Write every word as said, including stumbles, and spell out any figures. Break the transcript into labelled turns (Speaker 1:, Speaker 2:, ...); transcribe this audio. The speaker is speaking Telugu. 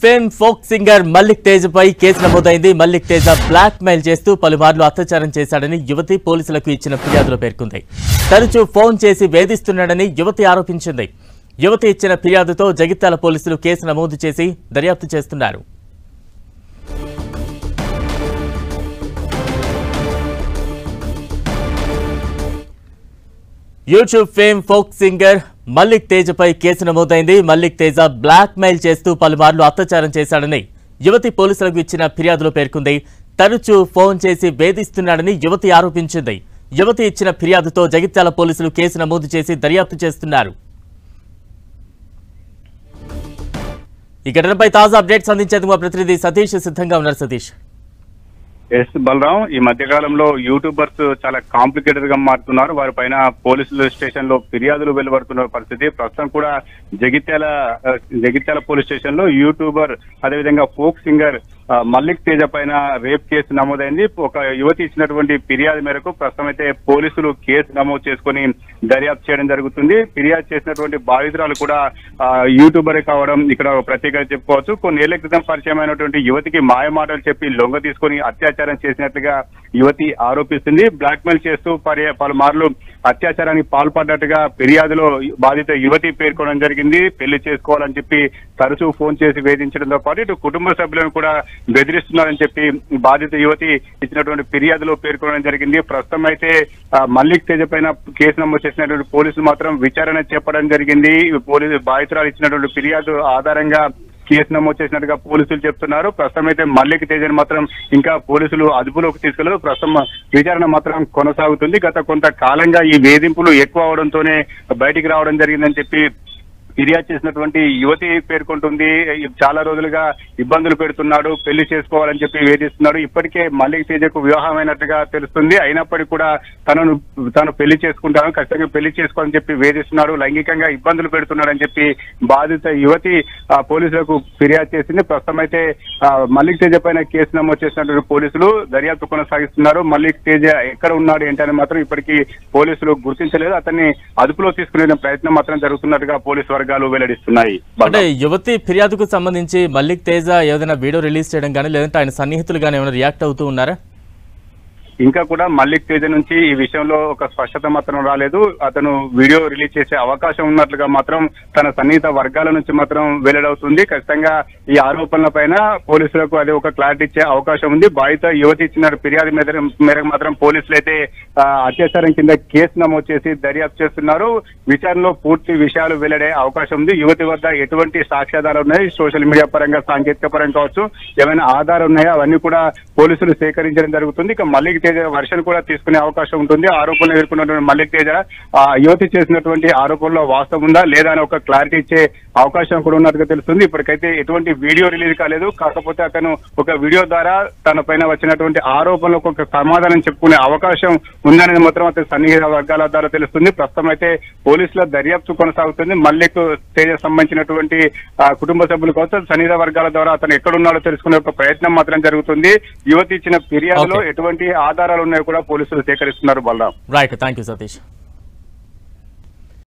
Speaker 1: Fame folk singer Mallik Tej పై కేసు నమోదైంది. మల్లిక్ తేజ్ బ్లాక్ మెయిల్ చేస్తూ పలుమార్లు అత్యాచారం చేశాడని యువతి పోలీసులకు ఇచ్చిన ఫిర్యాదులో పేర్కొంది. తరచూ ఫోన్ చేసి వేధిస్తున్నాడని యువతి ఆరోపించింది. యువతి ఇచ్చిన ఫిర్యాదుతో జగిత్యాల పోలీసులు కేసు నమోదు చేసి దర్యాప్తు చేస్తున్నారు. YouTube fame folk singer Mallik Tej పై కేసు నమోదైంది. మల్లిక్ తేజ్ బ్లాక్ మెయిల్ చేస్తూ పలుమార్లు అత్యాచారం చేశాడని యువతి పోలీసులకు ఇచ్చిన ఫిర్యాదులో పేర్కొంది. తరచూ ఫోన్ చేసి వేధిస్తున్నాడని యువతి ఆరోపించింది. యువతి ఇచ్చిన ఫిర్యాదుతో జగిత్యాల పోలీసులు కేసు నమోదు చేసి దర్యాప్తు చేస్తున్నారు. ఈ ఘటనపై తాజా అప్డేట్స్ అందించేందుకు మా ప్రతినిధి సతీష్ సిద్ధంగా ఉన్నారు. సతీష్.
Speaker 2: ఎస్ బలరాం, ఈ మధ్య కాలంలో యూట్యూబర్స్ చాలా కాంప్లికేటెడ్ గా మారుతున్నారు. వారి పైన పోలీసుల స్టేషన్ లో ఫిర్యాదులు వెలువడుతున్న పరిస్థితి. ప్రస్తుతం కూడా జగిత్యాల జగిత్యాల పోలీస్ స్టేషన్ లో యూట్యూబర్ అదేవిధంగా ఫోక్ సింగర్ మల్లిక్ తేజ పైన రేప్ కేసు నమోదైంది. ఒక యువతి ఇచ్చినటువంటి ఫిర్యాదు మేరకు ప్రస్తుతం అయితే పోలీసులు కేసు నమోదు చేసుకుని దర్యాప్తు చేయడం జరుగుతుంది. ఫిర్యాదు చేసినటువంటి బాధితురాలు కూడా యూట్యూబరే కావడం ఇక్కడ ప్రత్యేకంగా చెప్పుకోవచ్చు. కొన్నేళ్ల క్రితం పరిచయమైనటువంటి యువతికి మాయ మాటలు చెప్పి లొంగ తీసుకుని అత్యాచారం చేసినట్లుగా యువతి ఆరోపిస్తుంది. బ్లాక్ మెయిల్ చేస్తూ పలుమార్లు అత్యాచారానికి పాల్పడ్డట్టుగా ఫిర్యాదులో బాధిత యువతి పేర్కొనడం జరిగింది. పెళ్లి చేసుకోవాలని చెప్పి తరచూ ఫోన్ చేసి వేధించడంతో పాటు ఇటు కుటుంబ సభ్యులను కూడా బెదిరిస్తున్నారని చెప్పి బాధిత యువతి ఇచ్చినటువంటి ఫిర్యాదులో పేర్కొనడం జరిగింది. ప్రస్తుతం అయితే మల్లిక్ తేజ పైన కేసు నమోదు చేసినటువంటి పోలీసులు మాత్రం విచారణ చేపట్టడం జరిగింది. పోలీసు బాధితురాలు ఇచ్చినటువంటి ఫిర్యాదు ఆధారంగా కేసు నమోదు చేసినట్టుగా పోలీసులు చెప్తున్నారు. ప్రస్తుతం అయితే మల్లిక్ తేజని మాత్రం ఇంకా పోలీసులు అదుపులోకి తీసుకెళ్లారు. ప్రస్తుతం విచారణ మాత్రం కొనసాగుతుంది. గత కొంత కాలంగా ఈ వేధింపులు ఎక్కువ అవడంతోనే బయటికి రావడం జరిగిందని చెప్పి ఫిర్యాదు చేసినటువంటి యువతి పేర్కొంటుంది. చాలా రోజులుగా ఇబ్బందులు పెడుతున్నాడు, పెళ్లి చేసుకోవాలని చెప్పి వేధిస్తున్నాడు. ఇప్పటికే మల్లిక్ తేజకు వివాహం అయినట్టుగా తెలుస్తుంది. అయినప్పటికీ కూడా తనను తాను పెళ్లి చేసుకుంటాను, ఖచ్చితంగా పెళ్లి చేసుకోవాలని చెప్పి వేధిస్తున్నాడు, లైంగికంగా ఇబ్బందులు పెడుతున్నాడని చెప్పి బాధిత యువతి పోలీసులకు ఫిర్యాదు చేసింది. ప్రస్తుతం అయితే మల్లిక్ తేజ పైన కేసు నమోదు చేసినటువంటి పోలీసులు దర్యాప్తు కొనసాగిస్తున్నారు. మల్లిక్ తేజ ఎక్కడ ఉన్నాడు ఏంటని మాత్రం ఇప్పటికీ పోలీసులు గుర్తించలేదు. అతన్ని అదుపులో తీసుకునే ప్రయత్నం మాత్రం జరుగుతున్నట్టుగా పోలీసు వర్గాలు వెల్లడిస్తున్నాయి.
Speaker 1: అంటే యువతి ఫిర్యాదుకు సంబంధించి మల్లిక్ తేజ ఏదైనా వీడియో రిలీజ్ చేయడం కానీ లేదంటే ఆయన సన్నిహితులు కానీ ఏమైనా రియాక్ట్ అవుతూ ఉన్నారా?
Speaker 2: ఇంకా కూడా మల్లిక్ తేజ నుంచి ఈ విషయంలో ఒక స్పష్టత మాత్రం రాలేదు. అతను వీడియో రిలీజ్ చేసే అవకాశం ఉన్నట్లుగా మాత్రం తన సన్నిహిత వర్గాల నుంచి మాత్రం వెల్లడవుతుంది. ఖచ్చితంగా ఈ ఆరోపణల పైన పోలీసులకు అది ఒక క్లారిటీ ఇచ్చే అవకాశం ఉంది. బాధిత యువతి ఇచ్చిన ఫిర్యాదు మేరకు మాత్రం పోలీసులు అయితే అత్యాచారం కింద కేసు నమోదు చేసి దర్యాప్తు చేస్తున్నారు. విచారణలో పూర్తి విషయాలు వెల్లడే అవకాశం ఉంది. యువతి వద్ద ఎటువంటి సాక్ష్యాధారాలు ఉన్నాయి, సోషల్ మీడియా పరంగా సాంకేతిక పరంగా కావచ్చు, ఏమైనా ఆధారం ఉన్నాయో అవన్నీ కూడా పోలీసులు సేకరించడం జరుగుతుంది. ఇక మల్లిక్ తేజ వర్షన్ కూడా తీసుకునే అవకాశం ఉంటుంది. ఆరోపణలు ఎదుర్కొన్నటువంటి మల్లిక్ తేజ ఆ యువతి చేసినటువంటి ఆరోపణలో వాస్తవం ఉందా లేదా అని ఒక క్లారిటీ ఇచ్చే అవకాశం కూడా ఉన్నట్టుగా తెలుస్తుంది. ఇప్పటికైతే ఎటువంటి వీడియో రిలీజ్ కాలేదు. కాకపోతే అతను ఒక వీడియో ద్వారా తన పైన వచ్చినటువంటి ఆరోపణలకు ఒక సమాధానం చెప్పుకునే అవకాశం ఉందనేది మాత్రం అతని సన్నిహిత వర్గాల ద్వారా తెలుస్తుంది. ప్రస్తుతం అయితే పోలీసుల దర్యాప్తు కొనసాగుతుంది. మల్లిక్ తేజ సంబంధించినటువంటి కుటుంబ సభ్యులు కోసం సన్నిహిత వర్గాల ద్వారా అతను ఎక్కడున్నాడో తెలుసుకునే ఒక ప్రయత్నం మాత్రం జరుగుతుంది. యువతి ఇచ్చిన ఫిర్యాదులో ఎటువంటి ఆధారాలు ఉన్నాయో కూడా పోలీసులు సేకరిస్తున్నారు. Balaram.
Speaker 1: Right, thank you Satish.